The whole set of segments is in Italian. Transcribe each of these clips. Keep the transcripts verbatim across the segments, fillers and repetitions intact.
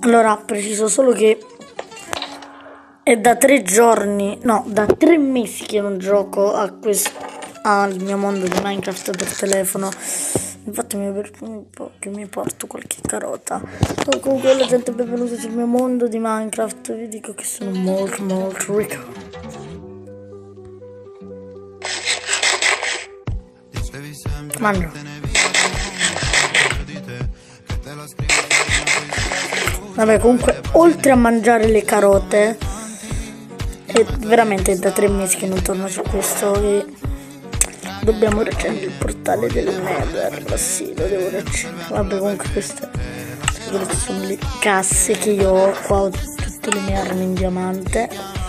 Allora, preciso solo che è da tre giorni, no, da tre mesi che non gioco a questo, al mio mondo di Minecraft per telefono. Infatti mi, che mi porto qualche carota. Comunque la gente è benvenuta sul mio mondo di Minecraft. Vi dico che sono molto molto ricco. Mangio. Vabbè, comunque oltre a mangiare le carote, è veramente da tre mesi che non torno su questo e dobbiamo recendere il portale del Nether. Sì, lo devo recendere. Vabbè, comunque queste, queste sono le casse che io ho. Qua ho tutte le mie armi in diamante.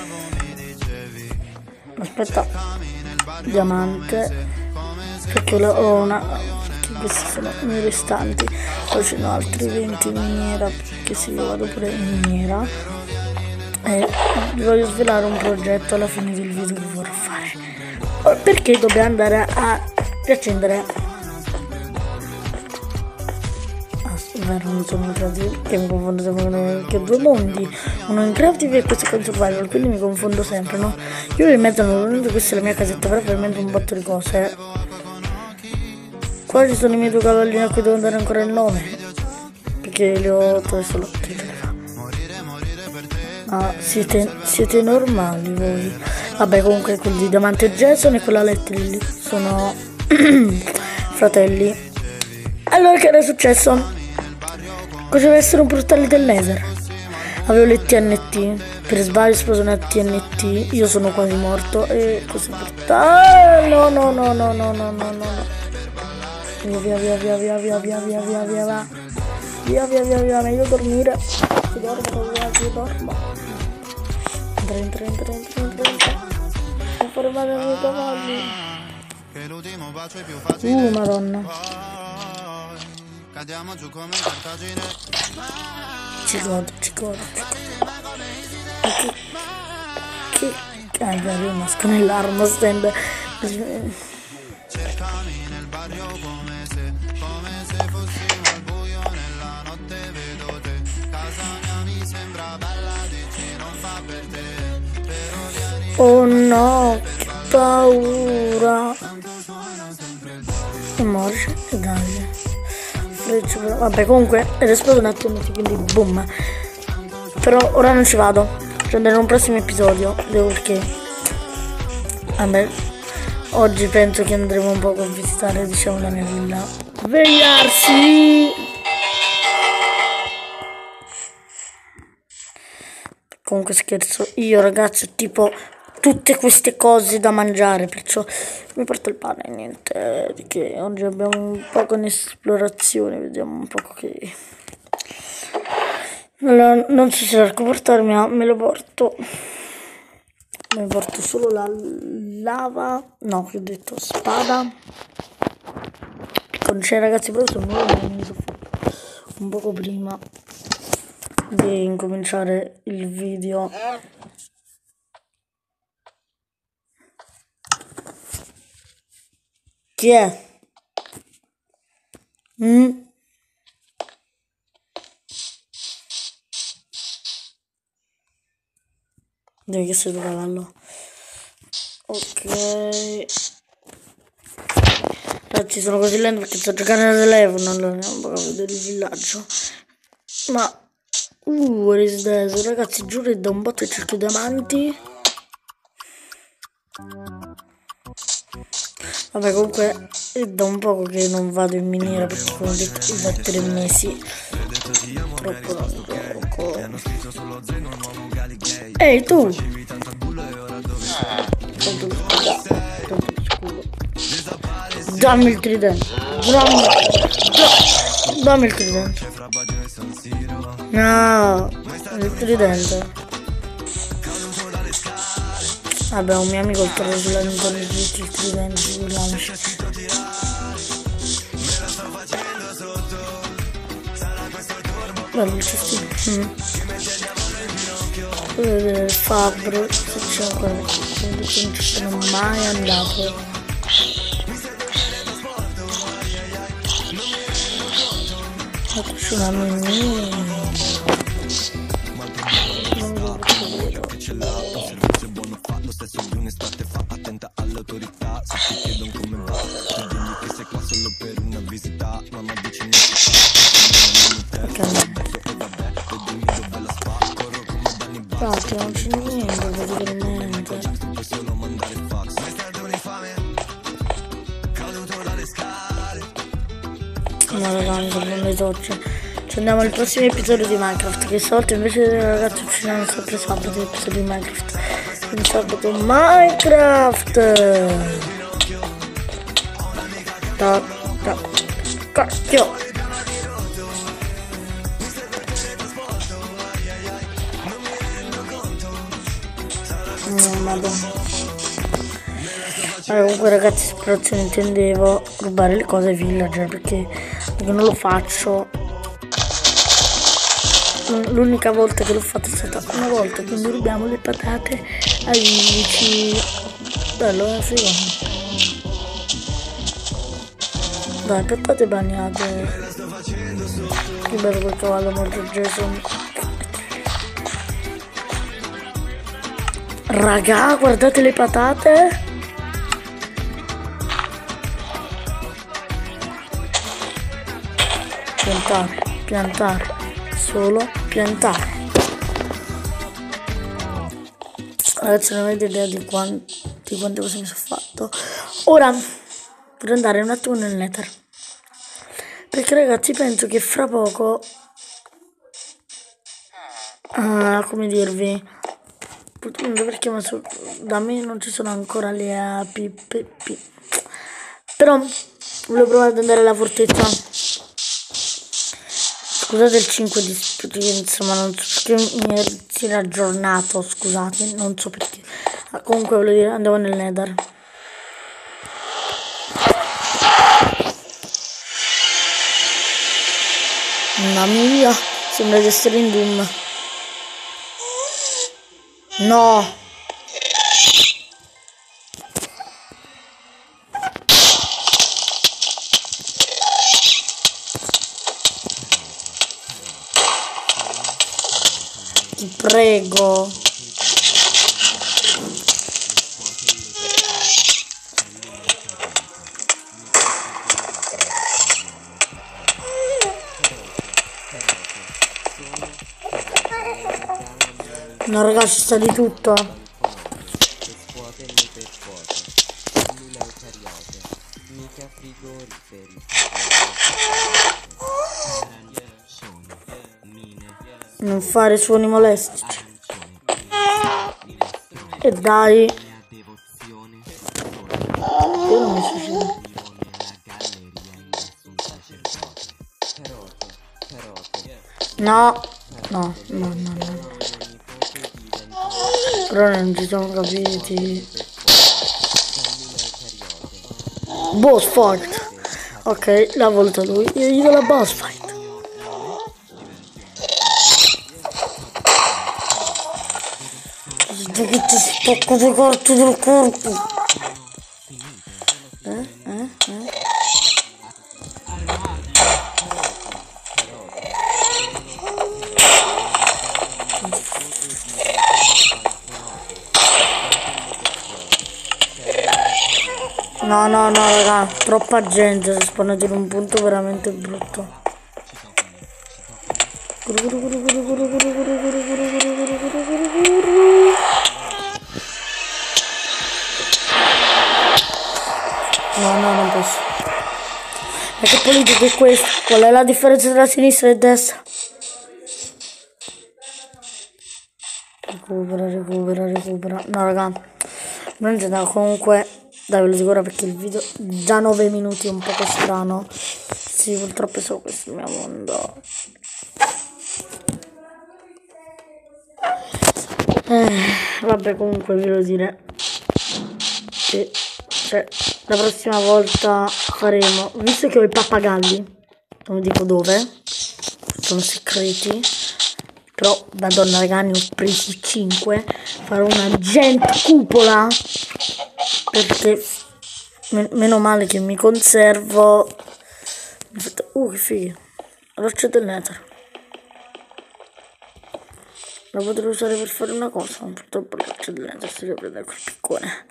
Aspetta, diamante, perché ho una, questi sono i miei restanti. Poi ce ne ho altri venti in miniera, perché se io vado pure in miniera. E vi voglio svelare un progetto alla fine del video che vorrò fare, perché dobbiamo andare a riaccendere. Ah, vero, non sono creativi, che mi confondo sempre con che due mondi, uno in creative e questo con survival, quindi mi confondo sempre, no? Io in mezzo non ho, questa è la mia casetta, però veramente un botto di cose. Qua ci sono i miei due cavallini a cui devo dare ancora il nome, perché li ho tre solo tre. Ah, siete, siete normali voi. Vabbè, comunque quelli di Diamante Jason e quella Letty sono fratelli. Allora, che era successo? Cosa deve essere un portale del Nether? Avevo le T N T, per sbaglio sposo una T N T, io sono quasi morto e così portale. No, no, no, no, no, no, no, no. Via, via, via, via, via, via, via, via, via, via, va. Via, via, via, via, meglio dormire. Si dormo, si dormo. Entra, entra, entra, entra, entra, entra. Non fare male ai miei cavalli. Uh, madonna. Ci godo, ci godo, ci godo. Che... Che... Ah, io nasco nell'arma stand. Cercami nel barrio come se, come se fossimo al buio nella notte vedo te. Casa mia mi sembra bella, dici non fa per te, però vieni. Oh no, che paura. E morge e dai. Vabbè, comunque è esploso un attimo, quindi boom. Però ora non ci vado, ci andrò in un prossimo episodio. Devo perché vabbè, oggi penso che andremo un po' a visitare, diciamo, la mia villa. Svegliarsi! Comunque scherzo, io ragazzi ho tipo tutte queste cose da mangiare, perciò mi porto il pane e niente, perché oggi abbiamo un po' con esplorazione, vediamo un po' che... Allora, non so se cerco portarmi, ma me lo porto. Mi porto solo la lava, no, che ho detto spada. Con c'è ragazzi, però sono nuovo, un poco prima di incominciare il video. Chi è? Mm? Devi che sei il cavallo. Ok. Ragazzi, sono così lento perché sto giocando al telefono. Allora non posso vedere il villaggio. Ma uh, what is this? Ragazzi, giuro che da un botto cerco i diamanti. Vabbè, comunque è da un poco che non vado in miniera, perché come ho detto da tre mesi troppo non gioco. Ehi tu! Tanto di scudo, tanto di scudo. Dammi il tridente. Dammi, da, dammi il tridente. No, il tridente. Vabbè, un mio amico il torno sulla Nintendo Switch, il tridente, figuriamoci. Bello il cestino. Mm. Vedere il fabbro, se c'è ancora, quindi non ci sono mai andato. Eccoci una mini. oggi. Ci andiamo al prossimo episodio di Minecraft, che stavolta invece ragazzi usciranno sempre sabato l'episodio di Minecraft. Quindi sabato Minecraft. Da, da, cacchio. Mm, madonna. Allora, comunque ragazzi, spero se ne intendevo rubare le cose ai villager, perché, perché non lo faccio. L'unica volta che l'ho fatto è stata una volta, quindi rubiamo le patate ai vici. Bello, eh, figo. Dai, patate bagnate. Che bello quel cavallo morto Jason. Raga, guardate le patate. Piantare, piantare, solo piantare. Ragazzi, non avete idea di, quant di quante cose mi sono fatto. Ora vorrei andare un attimo nel nether, perché ragazzi penso che fra poco, ah, come dirvi, perché da me non ci sono ancora le api, pi, pi. Però volevo provare ad andare alla fortezza. Scusate il cinque di esperienza, ma non so perché mi si era aggiornato, scusate, non so perché. Ah, comunque volevo dire, andiamo nel nether. Mamma mia, sembra di essere in Doom. No! Ti prego. No ragazzi, sta di tutto. Non fare suoni molestici. E dai. Io non mi suicido. No. No, no, no, no. Però non ci sono capiti. Boss fight. Ok, l'ha volta lui. Io gli do la boss fight. Che ti spacco le carte del corpo. Eh, eh, eh. No, no, no, raga, troppa gente, si è spawnato in un punto veramente brutto. No, no, non posso. Ma che politica è questa? Qual è la differenza tra sinistra e destra? Recupera, recupera, recupera. No, raga, non c'è da comunque. Dai, ve lo dico perché il video già nove minuti è un po' strano. Sì, purtroppo è solo questo il mio mondo. Eh, vabbè, comunque vi devo dire che cioè, la prossima volta faremo, visto che ho i pappagalli, non vi dico dove, sono segreti, però madonna raga, ne ho presi cinque, farò una giant cupola, perché men meno male che mi conservo. Uh, che figo, roccia del nether. La potrei usare per fare una cosa, ma purtroppo la roccia del nether si deve prendere quel piccone.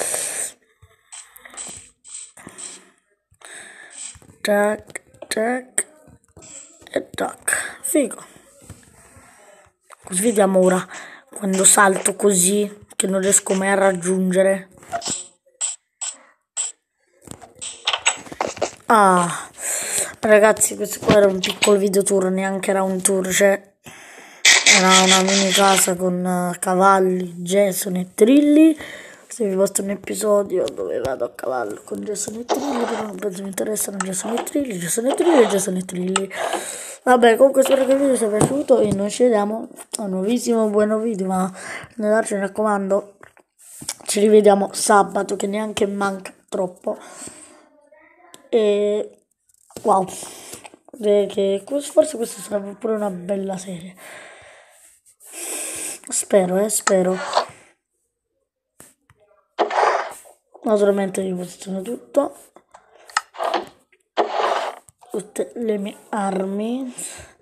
Tac, tac e tac. Figo. Così vediamo ora quando salto così che non riesco mai a raggiungere. Ah, Ragazzi, questo qua era un piccolo video tour, neanche era un tour, cioè era una mini casa con uh, cavalli, Jason e Trilli. Se vi mostro un episodio dove vado a cavallo con Jason e Trilli, però non penso mi interessano Jason e Trilli, Jason e Trilli e Jason e Trilli. Vabbè, comunque spero che il video sia piaciuto e noi ci vediamo a un nuovissimo buono video, ma mi raccomando, ci rivediamo sabato che neanche manca troppo. E wow, che forse questa sarà pure una bella serie. Spero, eh, spero. Naturalmente vi posiziono tutto, tutte le mie armi.